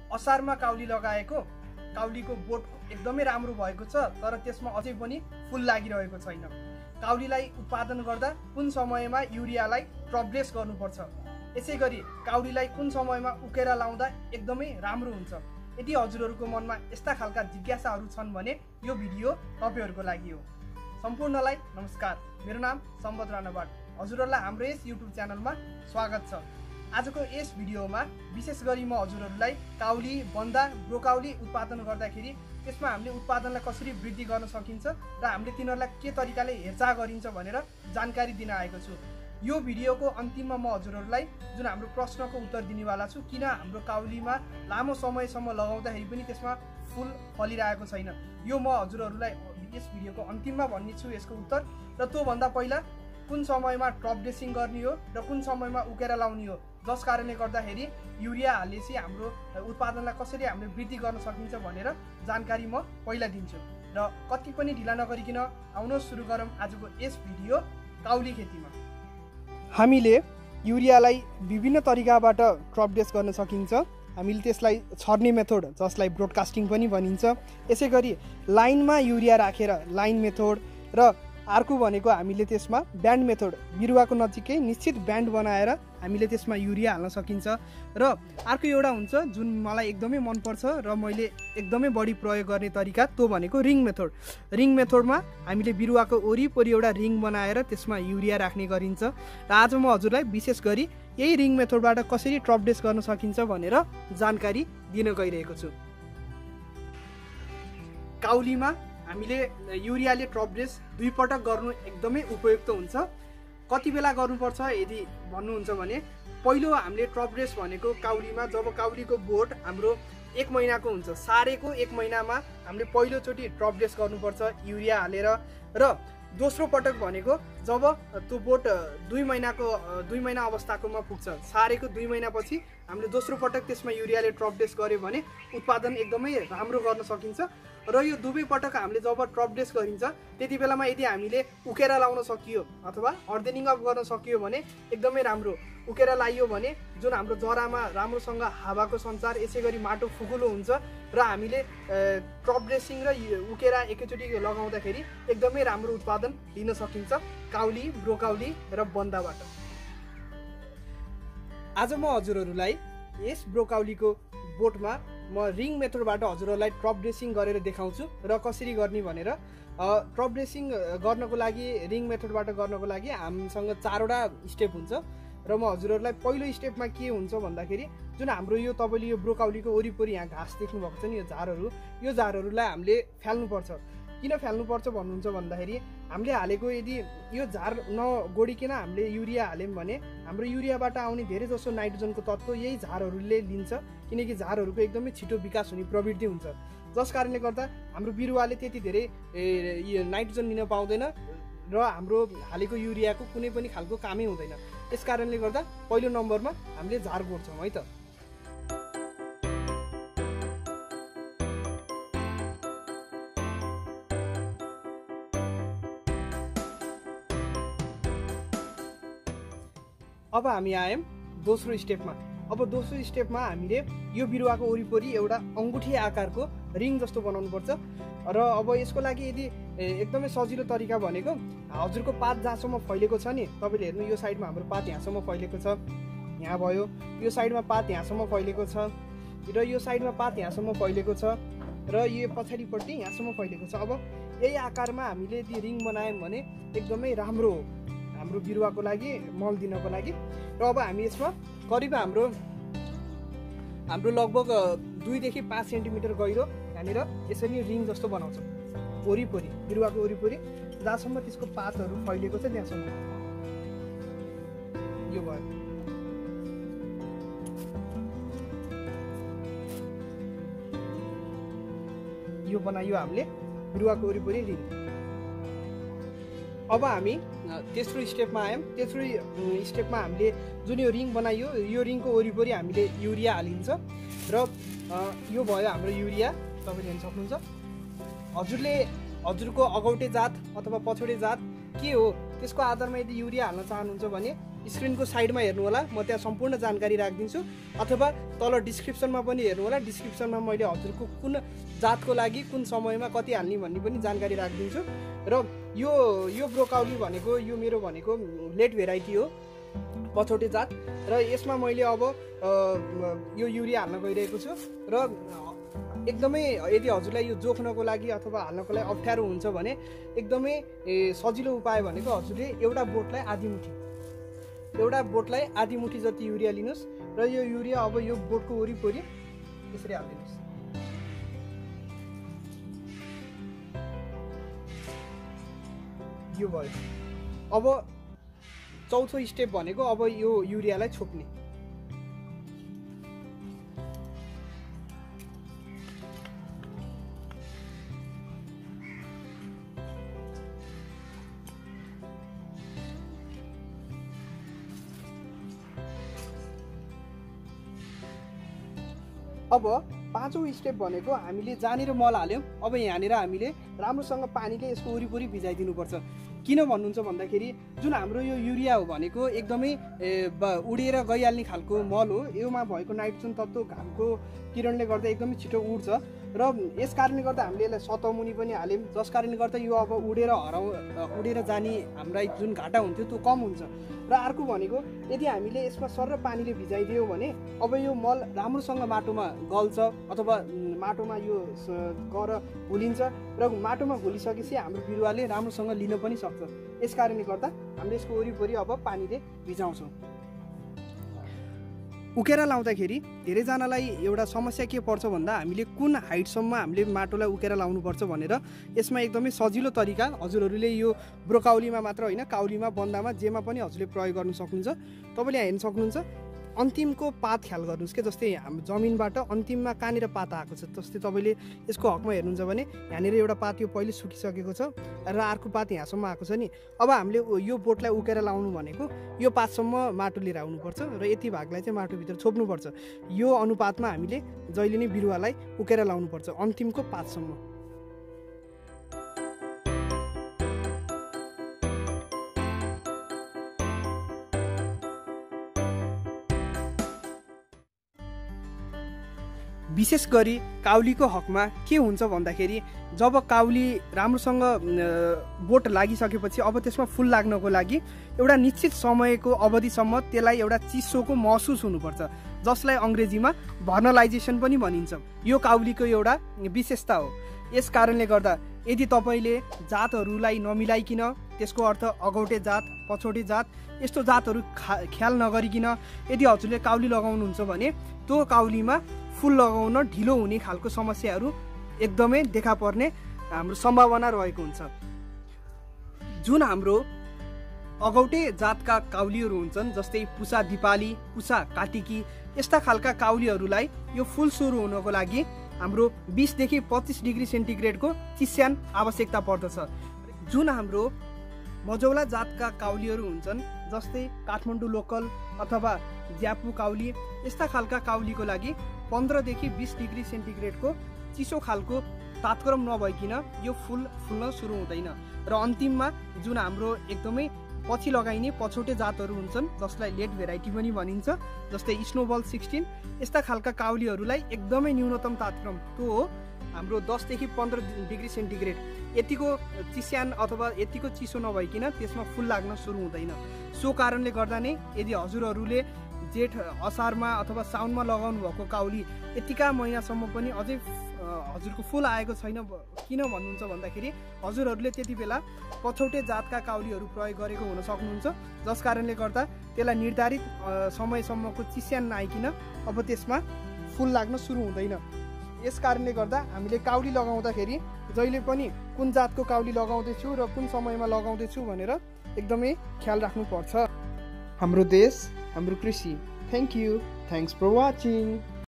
असारमा काउली लगाएको काउलीको बोट एकदमै राम्रो भएको छ, तर त्यसमा अझै पनि फुल लागिरहेको छैन। काउलीलाई उत्पादन गर्दा कुन समयमा युरियालाई ट्रपड्रेस गर्नुपर्छ, यसैगरी काउलीलाई कुन समयमा उकेर लाउँदा एकदमै राम्रो हुन्छ। यदि हजुरहरूको मनमा यस्ता खालका जिज्ञासाहरू छन् भने यो भिडियो तपाईहरुको लागि हो। सम्पूर्णलाई नमस्कार, मेरो नाम सम्बत राणाबाट हजुरहरूलाई हाम्रो यस युट्युब च्यानलमा स्वागत छ। आजको यस भिडियोमा विशेष गरी म हजुरहरूलाई काउली, बन्दा, ब्रोकाउली उत्पादन गर्दाखेरि त्यसमा हामीले उत्पादनलाई कसरी वृद्धि गर्न सकिन्छ र हामीले तिनीहरूलाई के तरिकाले हेरचाह गरिन्छ भनेर जानकारी दिन आएको छु। यो भिडियोको अन्तिममा म हजुरहरूलाई जुन हाम्रो प्रश्नको उत्तर दिनेवाला छु, किन हाम्रो काउलीमा लामो समयसम्म लगाउँदाखेरि पनि त्यसमा फुल फलिरहेको छैन, यो म हजुरहरूलाई यस भिडियोको अन्तिममा भन्ने छु यसको उत्तर। र त्योभन्दा पहिला कुन समयमा ट्रप ड्रेसिङ गर्ने हो र कुन समयमा उकेर लाउने हो, जस कारणले गर्दाखेरि युरिया हालेपछि हाम्रो उत्पादनलाई कसरी हामीले वृद्धि गर्न सकिन्छ भनेर जानकारी म पहिला दिन्छु। र कति पनि ढिला नगरिकन आउनुहोस् सुरु गरौँ आजको यस भिडियो काउली खेतीमा। हामीले युरियालाई विभिन्न तरिकाबाट ट्रप ड्रेस गर्न सकिन्छ। हामीले त्यसलाई छर्ने मेथड, जसलाई ब्रोडकास्टिङ पनि भनिन्छ, यसैगरी लाइनमा युरिया राखेर लाइन मेथड, र अर्को भनेको हामीले त्यसमा ब्यान्ड मेथड, बिरुवाको नजिकै निश्चित ब्यान्ड बनाएर हामीले त्यसमा युरिया हाल्न सकिन्छ। र अर्को एउटा हुन्छ जुन मलाई एकदमै मनपर्छ र मैले एकदमै बढी प्रयोग गर्ने तरिका, त्यो भनेको रिङ मेथड। रिङ मेथडमा हामीले बिरुवाको वरिपरि एउटा रिङ बनाएर त्यसमा युरिया राख्ने गरिन्छ। र आज म हजुरलाई विशेष गरी यही रिङ मेथडबाट कसरी ट्रप ड्रेस गर्न सकिन्छ भनेर जानकारी दिन गइरहेको छु। काउलीमा हामीले युरियाले ट्रप ड्रेस 2 पटक गर्नु एकदमै उपयुक्त हुन्छ। कति बेला गर्नुपर्छ यदि भन्नुहुन्छ भने, पहिलो हामीले ट्रप ड्रेस भनेको काउलीमा जब काउलीको बोट हाम्रो 1 महिनाको हुन्छ, सारेको 1 महिनामा हामीले पहिलोचोटि ट्रप ड्रेस गर्नुपर्छ युरिया हालेर। र दोस्रो पटक भनेको जब त्यो बोट 2 महिना अवस्थाकोमा पुग्छ, सारेको 2 महिनापछि हामीले दोस्रो पटक त्यसमा युरियाले ट्रप ड्रेस गर्यो भने उत्पादन एकदमै राम्रो गर्न सकिन्छ। र यो दुवै पटक हामीले जब ट्रप ड्रेस गरिन्छ त्यति बेलामा यदि हामीले उकेर लाउन सकियो अथवा अर्देनिङ अप गर्न सकियो भने एकदमै राम्रो। उकेर लाइयो भने जुन हाम्रो जरामा राम्रोसँग हावाको सञ्चार, यसैगरी माटो फुकुलो हुन्छ र हामीले ट्रप ड्रेसिङ र उकेरा एकैचोटि लगाउँदाखेरि एकदमै राम्रो उत्पादन लिन सकिन्छ काउली, ब्रोकाउली र बन्दाबाट। आज म हजुरहरूलाई यस ब्रोकाउलीको बोटमा म रिङ मेथडबाट हजुरहरूलाई ट्रप ड्रेसिङ गरेर देखाउँछु र कसरी गर्ने भनेर। ट्रप ड्रेसिङ गर्नको लागि, रिङ मेथडबाट गर्नको लागि हामीसँग 4वटा स्टेप हुन्छ। र म हजुरहरूलाई पहिलो स्टेपमा के हुन्छ भन्दाखेरि, जुन हाम्रो यो तपाईँले यो ब्रोकाउलीको वरिपरि यहाँ घाँस देख्नुभएको छ नि, यो झारहरू, यो झारहरूलाई हामीले फ्याल्नुपर्छ। किन फ्याल्नुपर्छ भन्नुहुन्छ भन्दाखेरि, हामीले हालेको यदि यो झार नगोडिकन हामीले युरिया हाल्यौँ भने हाम्रो युरियाबाट आउने धेरै जसो नाइट्रोजनको तत्त्व यही झारहरूले लिन्छ, किनकि झारहरूको एकदमै छिटो विकास हुने प्रवृत्ति हुन्छ, जस कारणले गर्दा हाम्रो बिरुवाले त्यति धेरै नाइट्रोजन लिन पाउँदैन र हाम्रो हालेको युरियाको कुनै पनि खालको कामै हुँदैन। यस कारणले गर्दा पहिलो नम्बरमा हामीले झार गोड्छौँ है त। अब हामी आयौँ दोस्रो स्टेपमा। अब दोस्रो स्टेपमा हामीले यो बिरुवाको वरिपरि एउटा अङ्गुठी आकारको रिङ जस्तो बनाउनुपर्छ। र अब यसको लागि यदि एकदमै सजिलो तरिका भनेको, हजुरको पात जहाँसम्म फैलेको छ नि, तपाईँले हेर्नु यो साइडमा हाम्रो पात यहाँसम्म फैलेको छ, यहाँ भयो, यो साइडमा पात यहाँसम्म फैलेको छ, र यो साइडमा पात यहाँसम्म फैलेको छ, र यो पछाडिपट्टि यहाँसम्म फैलेको छ। अब यही आकारमा हामीले यदि रिङ बनायौँ भने एकदमै राम्रो हो हाम्रो बिरुवाको लागि, मल दिनको लागि। र अब हामी यसमा करिब हाम्रो लगभग 2 देखि 5 सेन्टिमिटर गहिरो यहाँनिर यसरी रिङ जस्तो बनाउँछौँ वरिपरि, बिरुवाको वरिपरि जहाँसम्म त्यसको पातहरू फैलेको छ त्यहाँसम्म। यो भयो। यो बनायो हामीले बिरुवाको वरिपरि रिङ। अब हामी तेस्रो स्टेपमा आयौँ। तेस्रो स्टेपमा हामीले जुन यो रिङ बनायो, यो रिङको वरिपरि हामीले युरिया हालिन्छ। र यो भयो हाम्रो युरिया, तपाईँले हेर्न सक्नुहुन्छ। हजुरको अगौटे जात अथवा पछौटे जात के हो त्यसको आधारमा यदि युरिया हाल्न चाहनुहुन्छ भने स्क्रिनको साइडमा हेर्नु होला, म त्यहाँ सम्पूर्ण जानकारी राखिदिन्छु, अथवा तल डिस्क्रिप्सनमा पनि हेर्नु होला। डिस्क्रिप्सनमा मैले हजुरको कुन जातको लागि कुन समयमा कति हाल्ने भन्ने पनि जानकारी राखिदिन्छु। र यो ब्रोकाउली भनेको यो मेरो भनेको लेट भेराइटी हो, पछौटे जात। र यसमा मैले अब यो युरिया हाल्न गइरहेको छु। र एकदमै यदि हजुरलाई यो जोख्नको लागि अथवा हाल्नको लागि अप्ठ्यारो हुन्छ भने एकदमै सजिलो उपाय भनेको हजुरले एउटा बोटलाई आधी मुठी जति युरिया लिनुहोस् र यो युरिया अब यो बोटको वरिपरि यसरी हालिदिनुहोस्। यो भयो। अब चौथो स्टेप भनेको अब यो युरियालाई छोप्ने। अब पाँचौँ स्टेप भनेको हामीले जहाँनिर मल हाल्यौँ अब यहाँनिर हामीले राम्रोसँग पानीले यसको वरिपरि भिजाइदिनुपर्छ। किन भन्नुहुन्छ भन्दाखेरि जुन हाम्रो यो युरिया हो भनेको एकदमै उडेर गइहाल्ने खालको मल हो। योमा भएको नाइट्रोजन तत्त्व घामको किरणले गर्दा एकदमै छिटो उड्छ र यस कारणले गर्दा हामीले यसलाई सतमुनि पनि हाल्यौँ, जस कारणले गर्दा यो अब उडेर जाने हामीलाई जुन घाटा हुन्थ्यो त्यो कम हुन्छ। र अर्को भनेको यदि हामीले यसमा सर्र पानीले भिजाइदियो भने अब यो मल राम्रोसँग माटोमा गल्छ अथवा माटोमा यो गएर घुलिन्छ र माटोमा घुलिसकेपछि हाम्रो बिरुवाले राम्रोसँग लिन पनि सक्छ। यस कारणले गर्दा हामीले यसको वरिपरि अब पानीले भिजाउँछौँ। उकेरा लाउँदाखेरि धेरैजनालाई एउटा समस्या के पर्छ भन्दा हामीले कुन हाइटसम्म हामीले माटोलाई उकेरा लाउनुपर्छ भनेर यसमा एकदमै सजिलो तरिका हजुरहरूले यो ब्रोकाउलीमा मात्र होइन, काउलीमा, बन्दामा, जेमा पनि हजुरले प्रयोग गर्न सक्नुहुन्छ। तपाईँले यहाँ हेर्न सक्नुहुन्छ अन्तिमको पात ख्याल गर्नुहोस् के, जस्तै हाम्रो जमिनबाट अन्तिममा कहाँनिर पात आएको छ। जस्तै तपाईँले यसको हकमा हेर्नुहुन्छ भने यहाँनिर एउटा पात यो पहिले सुकिसकेको छ र अर्को पात यहाँसम्म आएको छ नि। अब हामीले यो बोटलाई उकेर लाउनु भनेको यो पातसम्म माटो लिएर आउनुपर्छ र यति भागलाई चाहिँ माटोभित्र छोप्नुपर्छ। यो अनुपातमा हामीले जहिले नै बिरुवालाई उकेर लाउनुपर्छ अन्तिमको पातसम्म। विशेष गरी काउलीको हकमा के हुन्छ भन्दाखेरि जब काउली राम्रोसँग बोट लागिसकेपछि अब त्यसमा फुल लाग्नको लागि एउटा निश्चित समयको अवधिसम्म त्यसलाई एउटा चिसोको महसुस हुनुपर्छ, जसलाई अङ्ग्रेजीमा भर्नलाइजेसन पनि भनिन्छ। यो काउलीको एउटा विशेषता हो। यस कारणले गर्दा यदि तपाईँले जातहरूलाई नमिलाइकन, त्यसको अर्थ अगौटे जात, पछौटे जात, यस्तो जातहरू ख्याल नगरिकन यदि हजुरले काउली लगाउनुहुन्छ भने त्यो काउलीमा फुल लगाउन ढिलो हुने खालको समस्याहरू एकदमै देखा पर्ने हाम्रो सम्भावना रहेको हुन्छ। जुन हाम्रो अगौटे जातका काउलीहरू हुन्छन् जस्तै पुसा दिपाली, पुसा काटिकी, यस्ता खालका काउलीहरूलाई यो फुल सुरु हुनको लागि हाम्रो 20 देखि 25 डिग्री सेन्टिग्रेडको चिस्यान आवश्यकता पर्दछ। जुन हाम्रो मजौला जातका काउलीहरू हुन्छन् जस्तै काठमाडौँ लोकल अथवा ज्यापु काउली, यस्ता खालका काउलीको लागि 15 देखि 20 डिग्री सेन्टिग्रेडको चिसो खालको तापक्रम नभइकन यो फुल्न सुरु हुँदैन। र अन्तिममा जुन हाम्रो एकदमै पछि लगाइने पछौटे जातहरू हुन्छन् जसलाई लेट भेराइटी पनि भनिन्छ, जस्तै स्नोबल 16, यस्ता खालका काउलीहरूलाई एकदमै न्यूनतम तापक्रम त्यो हो हाम्रो 10 देखि 15 डिग्री सेन्टिग्रेड। यतिको चिस्यान अथवा यतिको चिसो नभइकन त्यसमा फुल लाग्न सुरु हुँदैन। सो कारणले गर्दा नै यदि हजुरहरूले जेठ असारमा अथवा साउनमा लगाउनु भएको काउली यतिका महिनासम्म पनि अझै हजुरको फुल आएको छैन किन भन्नुहुन्छ भन्दाखेरि हजुरहरूले त्यति बेला पछौटे जातका काउलीहरू प्रयोग गरेको हुन सक्नुहुन्छ, जस कारणले गर्दा त्यसलाई निर्धारित समयसम्मको चिस्यान नआइकन अब त्यसमा फुल लाग्न सुरु हुँदैन। यस कारणले गर्दा हामीले काउली लगाउँदाखेरि जहिले पनि कुन जातको काउली लगाउँदैछु र कुन समयमा लगाउँदैछु भनेर एकदमै ख्याल राख्नुपर्छ। हाम्रो देश, हाम्रो कृषि। Thank you, thanks for watching.